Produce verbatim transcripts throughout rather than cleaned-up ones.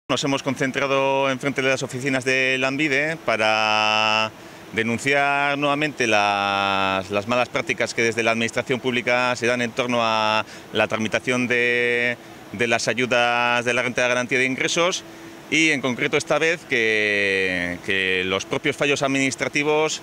Nos hemos concentrado enfrente de las oficinas de Lanbide para denunciar nuevamente las, las malas prácticas que desde la administración pública se dan en torno a la tramitación de, de las ayudas de la renta de garantía de ingresos y en concreto esta vez que, que los propios fallos administrativos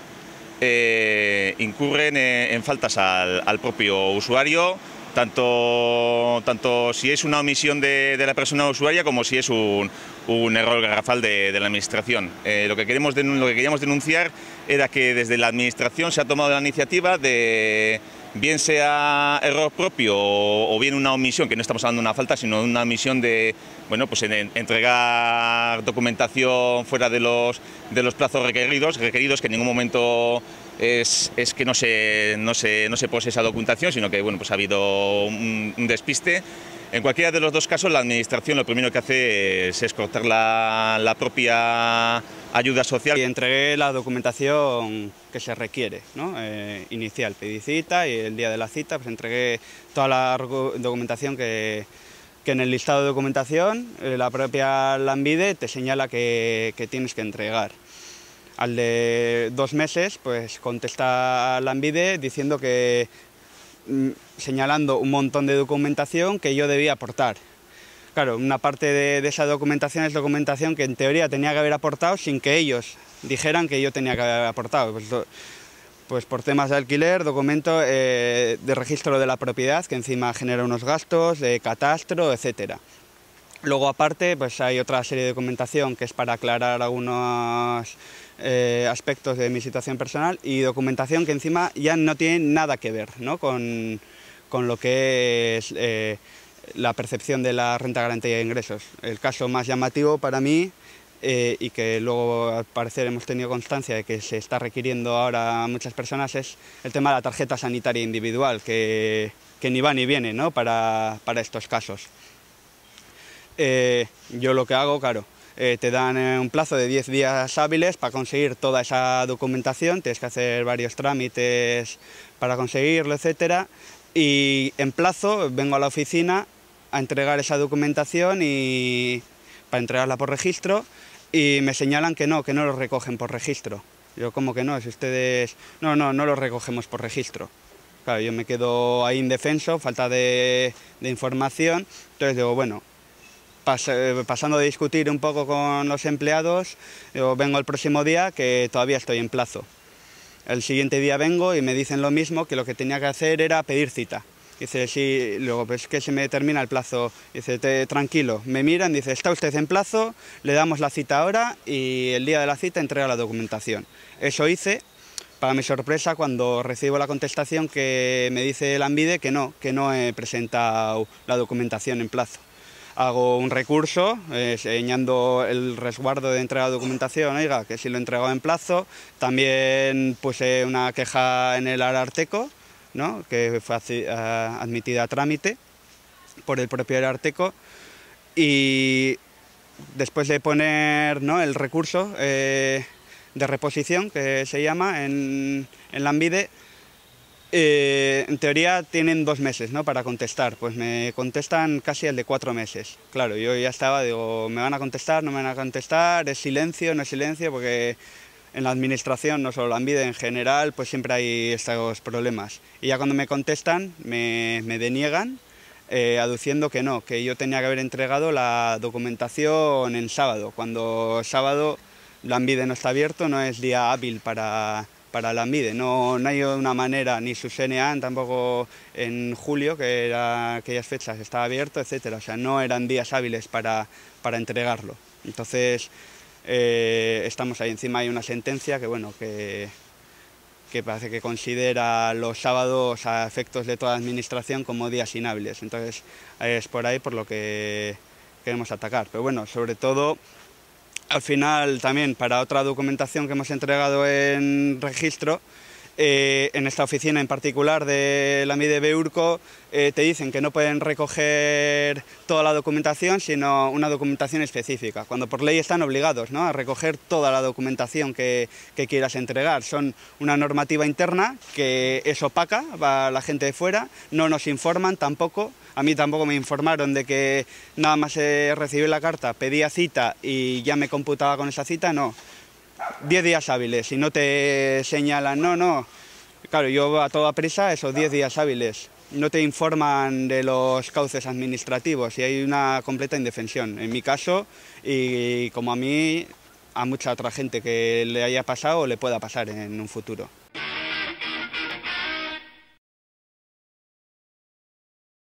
eh, incurren en, en faltas al, al propio usuario. Tanto, tanto si es una omisión de, de la persona usuaria como si es un, un error garrafal de, de la administración. Eh, lo, que queremos, lo que queríamos denunciar era que desde la administración se ha tomado la iniciativa de, bien sea error propio o, o bien una omisión, que no estamos hablando de una falta, sino de una omisión de bueno, pues en, en entregar documentación fuera de los, de los plazos requeridos, requeridos que en ningún momento Es, es que no se, no, se, no se posee esa documentación, sino que bueno, pues ha habido un, un despiste. En cualquiera de los dos casos, la administración lo primero que hace es, es cortar la, la propia ayuda social. Y entregué la documentación que se requiere, ¿no? Eh, inicial, pedí cita y el día de la cita pues entregué toda la documentación que, que en el listado de documentación eh, la propia Lanbide te señala que, que tienes que entregar. Al de dos meses, pues contesta Lanbide diciendo que, señalando un montón de documentación que yo debía aportar. Claro, una parte de, de esa documentación es documentación que en teoría tenía que haber aportado sin que ellos dijeran que yo tenía que haber aportado. Pues, pues por temas de alquiler, documento eh, de registro de la propiedad, que encima genera unos gastos, de catastro, etcétera. Luego aparte pues hay otra serie de documentación que es para aclarar algunos eh, aspectos de mi situación personal y documentación que encima ya no tiene nada que ver, ¿no? con, con lo que es eh, la percepción de la renta de garantía de ingresos. El caso más llamativo para mí eh, y que luego al parecer hemos tenido constancia de que se está requiriendo ahora a muchas personas es el tema de la tarjeta sanitaria individual, que, que ni va ni viene, ¿no? para, para estos casos. Eh, yo lo que hago, claro, eh, te dan eh, un plazo de diez días hábiles para conseguir toda esa documentación, tienes que hacer varios trámites para conseguirlo, etcétera, y en plazo vengo a la oficina a entregar esa documentación y para entregarla por registro y me señalan que no, que no lo recogen por registro. Yo, ¿cómo que no? Si ustedes... No, no, no lo recogemos por registro. Claro, yo me quedo ahí indefenso, falta de, de información, entonces digo, bueno, pasando de discutir un poco con los empleados, yo vengo el próximo día que todavía estoy en plazo. El siguiente día vengo y me dicen lo mismo, que lo que tenía que hacer era pedir cita. Dice, sí, luego pues que se me termina el plazo. Dice, te, tranquilo, me miran, dice, está usted en plazo, le damos la cita ahora y el día de la cita entrega la documentación. Eso hice, para mi sorpresa, cuando recibo la contestación que me dice Lanbide que no, que no he presentado la documentación en plazo. Hago un recurso, eh, señalando el resguardo de entrega de documentación, oiga, que si lo he entregado en plazo. También puse una queja en el Ararteko, ¿no? Que fue admitida a trámite por el propio Ararteko. Y después de poner, ¿no?, el recurso eh, de reposición, que se llama en, en Lanbide, Eh, en teoría tienen dos meses, ¿no?, para contestar, pues me contestan casi el de cuatro meses. Claro, yo ya estaba, digo, ¿me van a contestar, no me van a contestar? ¿Es silencio, no es silencio? Porque en la administración, no solo Lanbide, en general, pues siempre hay estos problemas. Y ya cuando me contestan, me, me deniegan, eh, aduciendo que no, que yo tenía que haber entregado la documentación en sábado, cuando sábado Lanbide no está abierto, no es día hábil para... para Lanbide. No, no hay una manera, ni su C N A tampoco en julio, que era aquellas fechas, estaba abierto, etcétera. O sea, no eran días hábiles para, para entregarlo. Entonces, eh, estamos ahí. Encima hay una sentencia que, bueno, que, que parece que considera los sábados a efectos de toda la administración como días inhábiles. Entonces, es por ahí por lo que queremos atacar. Pero bueno, sobre todo, al final también para otra documentación que hemos entregado en registro, eh, en esta oficina en particular de Lanbide Beurco, eh, te dicen que no pueden recoger toda la documentación, sino una documentación específica, cuando por ley están obligados, ¿no?, a recoger toda la documentación que, que quieras entregar. Son una normativa interna que es opaca para la gente de fuera, no nos informan tampoco A mí tampoco me informaron de que nada más eh, recibí la carta, pedía cita y ya me computaba con esa cita, no. Diez días hábiles, si no te señalan, no, no. Claro, yo a toda prisa, esos diez días hábiles. No te informan de los cauces administrativos y hay una completa indefensión. En mi caso, y como a mí, a mucha otra gente que le haya pasado o le pueda pasar en un futuro.